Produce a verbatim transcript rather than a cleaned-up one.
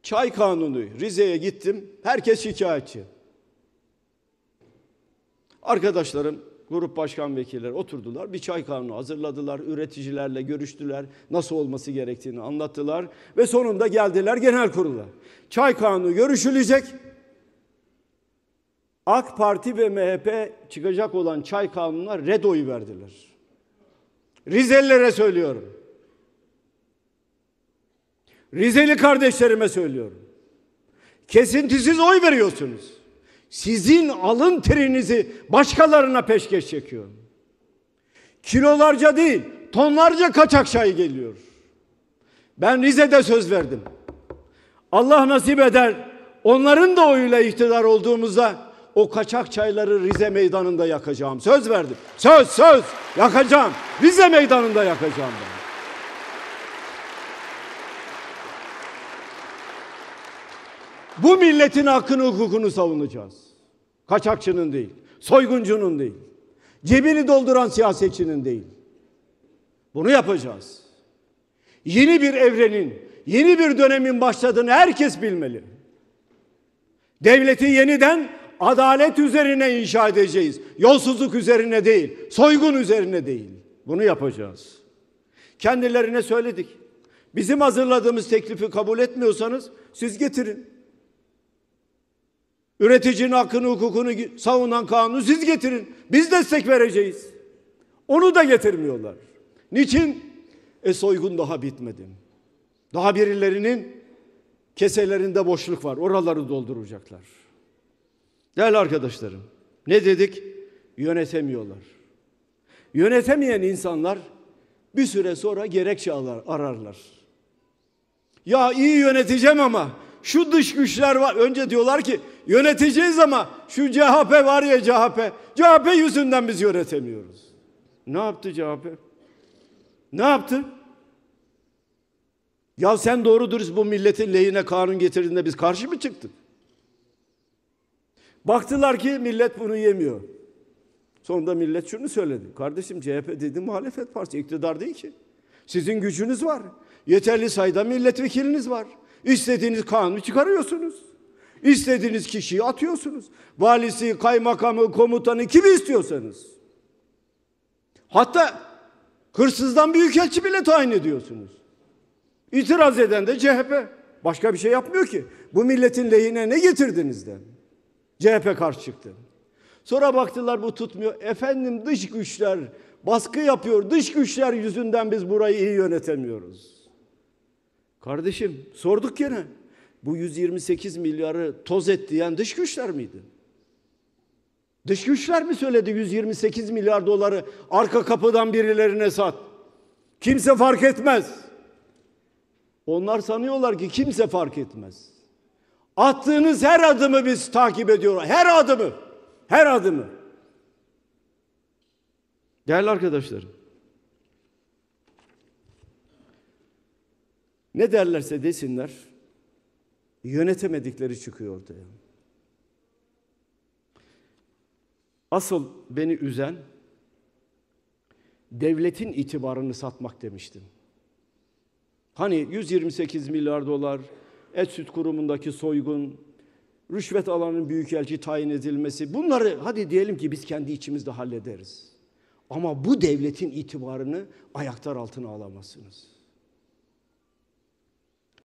Çay kanunu, Rize'ye gittim, herkes şikayetçi. Arkadaşlarım, grup başkan vekilleri oturdular, bir çay kanunu hazırladılar, üreticilerle görüştüler, nasıl olması gerektiğini anlattılar ve sonunda geldiler genel kurula. Çay kanunu görüşülecek. AK Parti ve M H P çıkacak olan çay kanununa red oyu verdiler. Rizelilere söylüyorum. Rizeli kardeşlerime söylüyorum. Kesintisiz oy veriyorsunuz. Sizin alın terinizi başkalarına peşkeş çekiyor. Kilolarca değil, tonlarca kaçak çay geliyor. Ben Rize'de söz verdim. Allah nasip eder, onların da oyuyla iktidar olduğumuzda o kaçak çayları Rize meydanında yakacağım. Söz verdim. Söz, söz yakacağım. Rize meydanında yakacağım ben. Bu milletin hakkını, hukukunu savunacağız. Kaçakçının değil, soyguncunun değil, cebini dolduran siyasetçinin değil. Bunu yapacağız. Yeni bir evrenin, yeni bir dönemin başladığını herkes bilmeli. Devleti yeniden adalet üzerine inşa edeceğiz. Yolsuzluk üzerine değil, soygun üzerine değil. Bunu yapacağız. Kendilerine söyledik. Bizim hazırladığımız teklifi kabul etmiyorsanız siz getirin. Üreticinin hakkını, hukukunu savunan kanunu siz getirin. Biz destek vereceğiz. Onu da getirmiyorlar. Niçin? E soygun daha bitmedi. Daha birilerinin keselerinde boşluk var. Oraları dolduracaklar. Değerli arkadaşlarım, ne dedik? Yönetemiyorlar. Yönetemeyen insanlar bir süre sonra gerekçe ararlar. Ya iyi yöneteceğim ama şu dış güçler var. Önce diyorlar ki yöneteceğiz ama şu C H P var ya C H P. C H P yüzünden biz yönetemiyoruz. Ne yaptı C H P? Ne yaptı? Ya sen doğru dürüst bu milletin lehine kanun getirdiğinde biz karşı mı çıktık? Baktılar ki millet bunu yemiyor. Sonunda millet şunu söyledi. Kardeşim C H P dedi muhalefet partisi, iktidar değil ki. Sizin gücünüz var. Yeterli sayıda milletvekiliniz var. İstediğiniz kanunu çıkarıyorsunuz. İstediğiniz kişiyi atıyorsunuz. Valisi, kaymakamı, komutanı kimi istiyorsanız. Hatta hırsızdan büyükelçi bile tayin ediyorsunuz. İtiraz eden de C H P. Başka bir şey yapmıyor ki. Bu milletin lehine ne getirdiniz de? C H P karşı çıktı. Sonra baktılar bu tutmuyor. Efendim dış güçler baskı yapıyor. Dış güçler yüzünden biz burayı iyi yönetemiyoruz. Kardeşim sorduk gene. Bu yüz yirmi sekiz milyarı toz et diyen dış güçler miydi? Dış güçler mi söyledi yüz yirmi sekiz milyar doları arka kapıdan birilerine sat? Kimse fark etmez. Onlar sanıyorlar ki kimse fark etmez. Attığınız her adımı biz takip ediyoruz. Her adımı. Her adımı. Değerli arkadaşlarım. Ne derlerse desinler, yönetemedikleri çıkıyor ortaya. Asıl beni üzen, devletin itibarını satmak demiştim. Hani yüz yirmi sekiz milyar dolar, et süt kurumundaki soygun, rüşvet alanın büyükelçi tayin edilmesi, bunları hadi diyelim ki biz kendi içimizde hallederiz. Ama bu devletin itibarını ayaklar altına alamazsınız.